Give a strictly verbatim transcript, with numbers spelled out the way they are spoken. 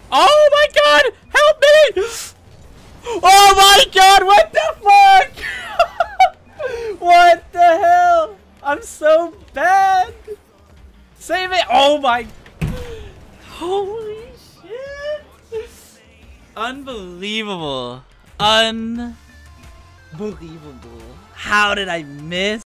Oh my god! Help me! Oh my god! What the fuck? What the hell? I'm so bad. Save it! Oh my! Holy shit! Unbelievable! Unbelievable! How did I miss?